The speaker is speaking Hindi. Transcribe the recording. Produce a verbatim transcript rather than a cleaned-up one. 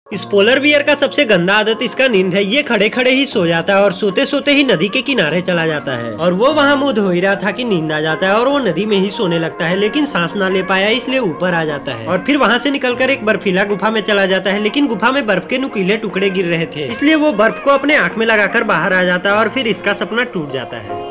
इस पोलर बियर का सबसे गंदा आदत इसका नींद है। ये खड़े खड़े ही सो जाता है और सोते सोते ही नदी के किनारे चला जाता है। और वो वहाँ मुंह धो ही रहा था कि नींद आ जाता है और वो नदी में ही सोने लगता है, लेकिन सांस ना ले पाया इसलिए ऊपर आ जाता है और फिर वहाँ से निकलकर एक बर्फीला गुफा में चला जाता है। लेकिन गुफा में बर्फ के नुकीले टुकड़े गिर रहे थे, इसलिए वो बर्फ को अपने आँख में लगाकर बाहर आ जाता है और फिर इसका सपना टूट जाता है।